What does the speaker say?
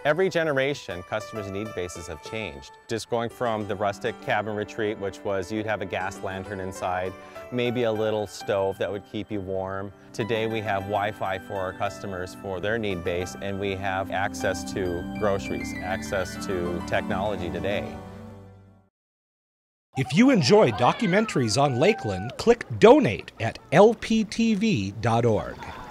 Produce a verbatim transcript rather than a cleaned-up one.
Every generation, customers' need bases have changed. Just going from the rustic cabin retreat, which was you'd have a gas lantern inside, maybe a little stove that would keep you warm. Today we have Wi-Fi for our customers for their need base, and we have access to groceries, access to technology today. If you enjoy documentaries on Lakeland, click Donate at L P T V dot org.